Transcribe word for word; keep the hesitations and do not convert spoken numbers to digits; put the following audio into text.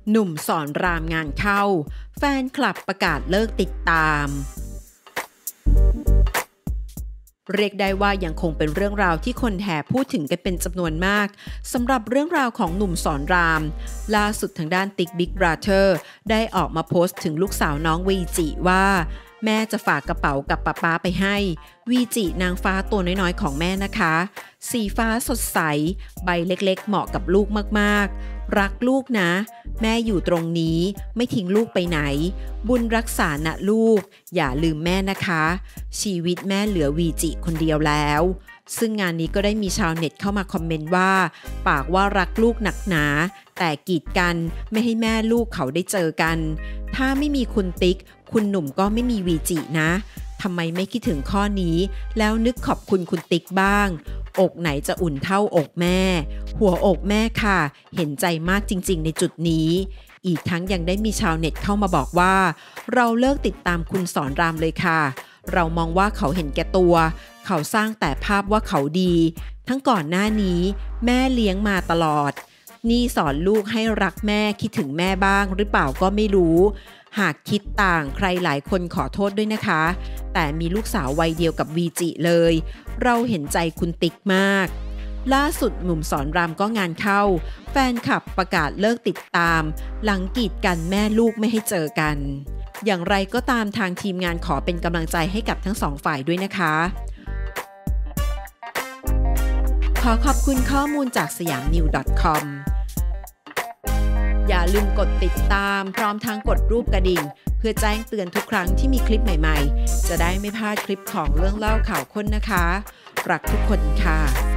หนุ่มสอนรามงานเข้าแฟนคลับประกาศเลิกติดตามเรียกได้ว่ายังคงเป็นเรื่องราวที่คนแห่พูดถึงกันเป็นจำนวนมากสำหรับเรื่องราวของหนุ่มสอนรามล่าสุดทางด้านติ๊กบิ๊กบราเธอร์ได้ออกมาโพสต์ถึงลูกสาวน้องวีจิว่าแม่จะฝากกระเป๋ากับป๊าป๊าไปให้วีจินางฟ้าตัวน้อยๆของแม่นะคะสีฟ้าสดใสใบเล็กๆเหมาะกับลูกมากๆรักลูกนะแม่อยู่ตรงนี้ไม่ทิ้งลูกไปไหนบุญรักษานะลูกอย่าลืมแม่นะคะชีวิตแม่เหลือวีจิคนเดียวแล้วซึ่งงานนี้ก็ได้มีชาวเน็ตเข้ามาคอมเมนต์ว่าปากว่ารักลูกหนักหนาแต่กีดกันไม่ให้แม่ลูกเขาได้เจอกันถ้าไม่มีคุณติ๊กคุณหนุ่มก็ไม่มีวีจินะทำไมไม่คิดถึงข้อนี้แล้วนึกขอบคุณคุณติ๊กบ้างอกไหนจะอุ่นเท่าอกแม่หัวอกแม่ค่ะเห็นใจมากจริงๆในจุดนี้อีกทั้งยังได้มีชาวเน็ตเข้ามาบอกว่าเราเลิกติดตามคุณสอนรามเลยค่ะเรามองว่าเขาเห็นแก่ตัวเขาสร้างแต่ภาพว่าเขาดีทั้งก่อนหน้านี้แม่เลี้ยงมาตลอดนี่สอนลูกให้รักแม่คิดถึงแม่บ้างหรือเปล่าก็ไม่รู้หากคิดต่างใครหลายคนขอโทษด้วยนะคะแต่มีลูกสาววัยเดียวกับวีจิเลยเราเห็นใจคุณติ๊กมากล่าสุดหนุ่มสอนรามก็งานเข้าแฟนคลับประกาศเลิกติดตามหลังกีดกันแม่ลูกไม่ให้เจอกันอย่างไรก็ตามทางทีมงานขอเป็นกำลังใจให้กับทั้งสองฝ่ายด้วยนะคะขอขอบคุณข้อมูลจากสยามนิว .com อย่าลืมกดติดตามพร้อมทั้งกดรูปกระดิ่งเพื่อแจ้งเตือนทุกครั้งที่มีคลิปใหม่ๆจะได้ไม่พลาดคลิปของเรื่องเล่าข่าวค้นนะคะรักทุกคนค่ะ